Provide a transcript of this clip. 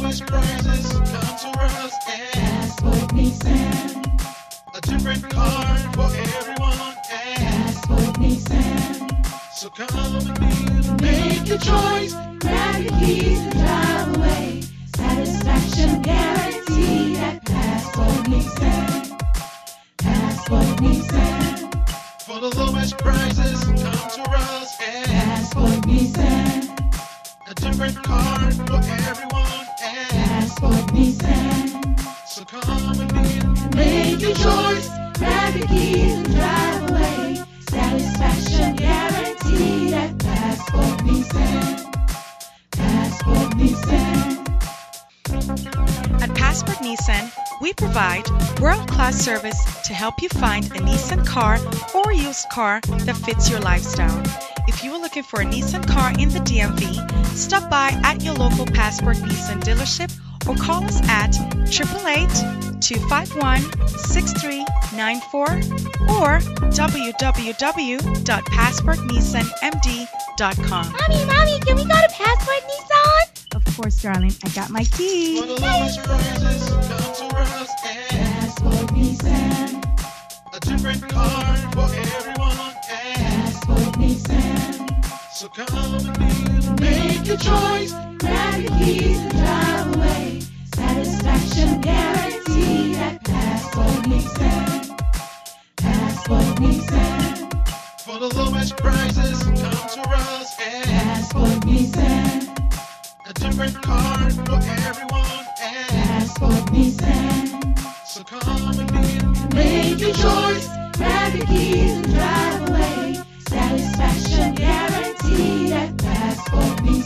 lowest prices, come to us and Passport Nissan. a different car for everyone. And Passport Nissan. so come and make your choice. Grab your keys and drive away. Satisfaction guaranteed at Passport Nissan. Passport Nissan. For the lowest prices, come to us and Passport Nissan. a different car for everyone. And Passport Nissan. so come and Make your choice. Grab your keys and drive away. Satisfaction guaranteed at Passport Nissan. Passport Nissan. At Passport Nissan, we provide world-class service to help you find a Nissan car or used car that fits your lifestyle. If you are looking for a Nissan car in the DMV, stop by at your local Passport Nissan dealership or call us at 888-251-6394 or www.passportnissanmd.com. Mommy, can we go to Passport Nissan? Of course, darling. I got my key. for the lowest prices, come to us and Passport Nissan. a different car for everyone. And Passport Nissan. so come and make your choice. Grab your keys and drive away. Satisfaction guaranteed at Passport Nissan. Passport Nissan. For the lowest prices, come to us and Passport Nissan. a different car for everyone. And Passport Nissan. so come and Make your choice. Grab your keys and drive away. Satisfaction guaranteed at Passport Nissan.